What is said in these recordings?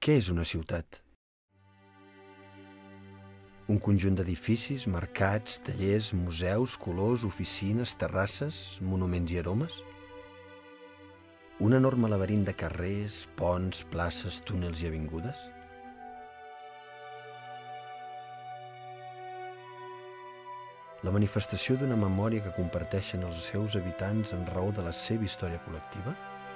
Què és una ciutat? Un conjunt d'edificis, mercats, tallers, museus, colors, oficines, terrasses, monuments i aromes? Un enorme laberint de carrers, ponts, places, túnels i avingudes? La manifestació d'una memòria que comparteixen els seus habitants en raó de la seva història col·lectiva?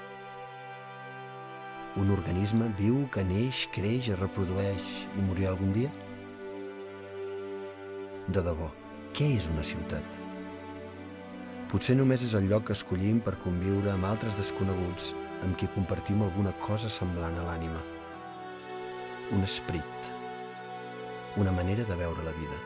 Un organisme viu que neix, creix, es reprodueix i morirà algun dia? De debò, què és una ciutat? Potser només és el lloc que escollim per conviure amb altres desconeguts amb qui compartim alguna cosa semblant a l'ànima. Un esperit, una manera de veure la vida.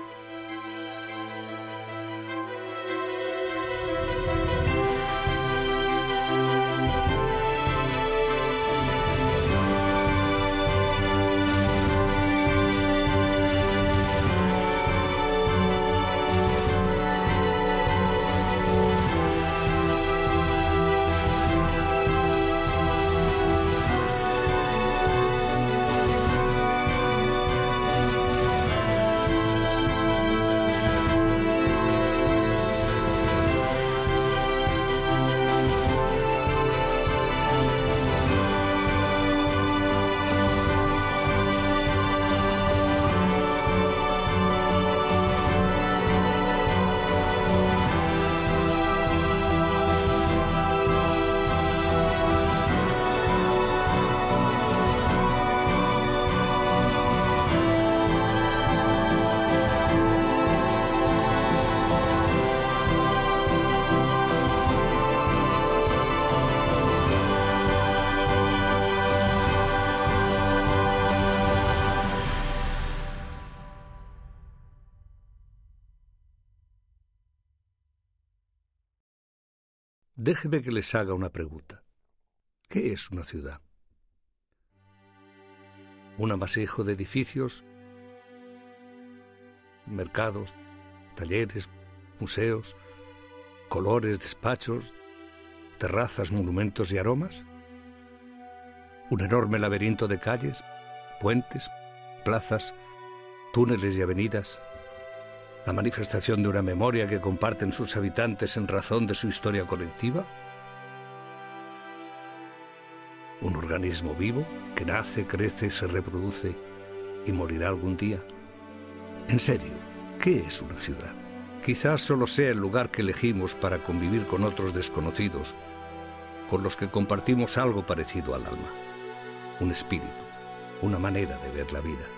Déjeme que les haga una pregunta. ¿Qué es una ciudad? ¿Un amasijo de edificios, mercados, talleres, museos, colores, despachos, terrazas, monumentos y aromas? ¿Un enorme laberinto de calles, puentes, plazas, túneles y avenidas? ¿La manifestación de una memoria que comparten sus habitantes en razón de su historia colectiva? ¿Un organismo vivo que nace, crece, se reproduce y morirá algún día? En serio, ¿qué es una ciudad? Quizás solo sea el lugar que elegimos para convivir con otros desconocidos, con los que compartimos algo parecido al alma, un espíritu, una manera de ver la vida.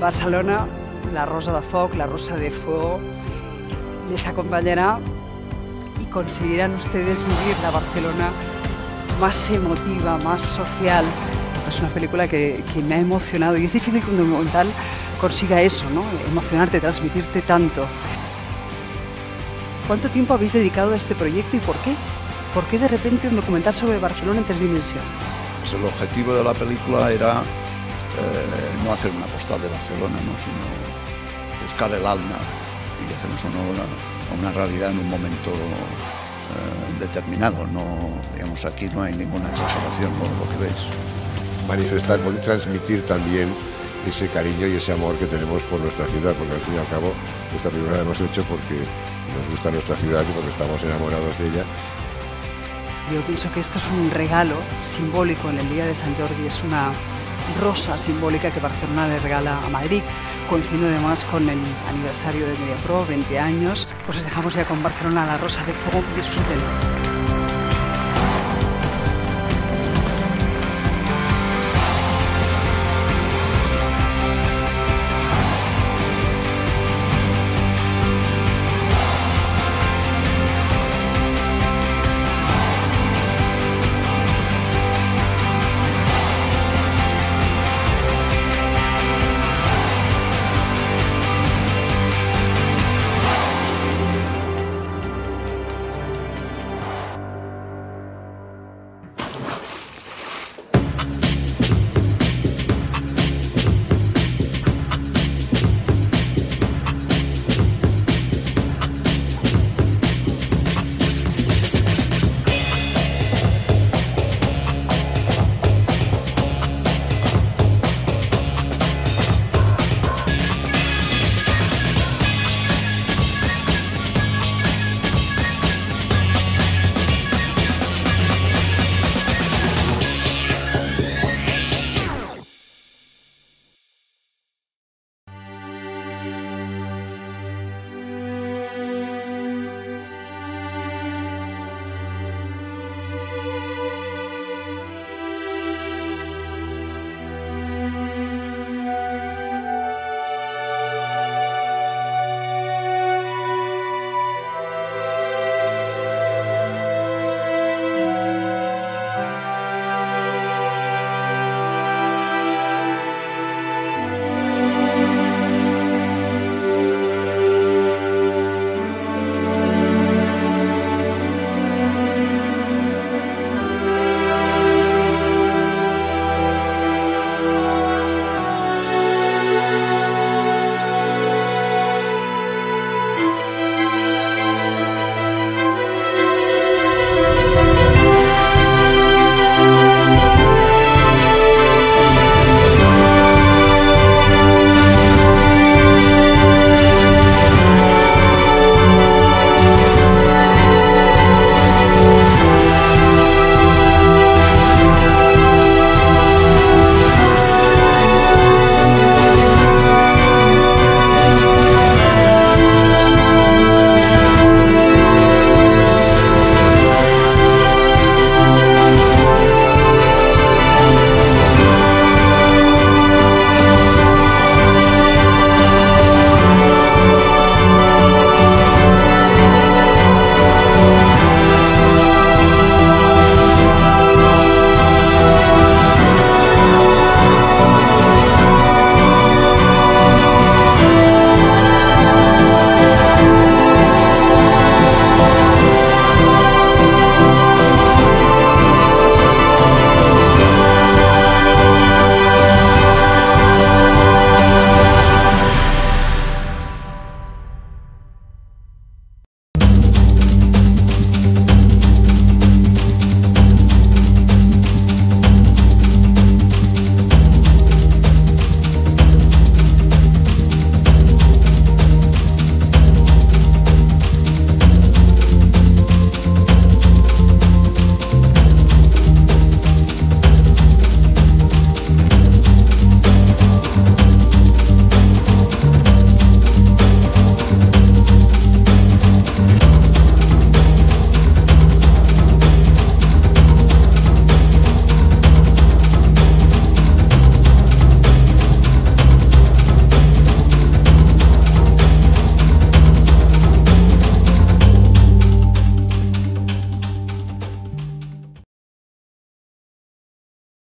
Barcelona, la Rosa de Foc, la Rosa de Fuego, les acompañará y conseguirán ustedes vivir la Barcelona más emotiva, más social. Es una película que me ha emocionado y es difícil que un documental consiga eso, ¿no? Emocionarte, transmitirte tanto. ¿Cuánto tiempo habéis dedicado a este proyecto y por qué? ¿Por qué de repente un documental sobre Barcelona en 3 dimensiones? Pues el objetivo de la película era no hacer una postal de Barcelona, ¿no? Sino buscar el alma y hacernos una realidad en un momento determinado. No, digamos, aquí no hay ninguna exageración con lo que veis. Manifestar, poder transmitir también ese cariño y ese amor que tenemos por nuestra ciudad, porque al fin y al cabo esta película la hemos hecho porque nos gusta nuestra ciudad y porque estamos enamorados de ella. Yo pienso que esto es un regalo simbólico en el Día de Sant Jordi, es una rosa simbólica que Barcelona le regala a Madrid, coincidiendo además con el aniversario de Mediapro, 20 años. Pues les dejamos ya con Barcelona, la Rosa de Fuego, disfrútenlo.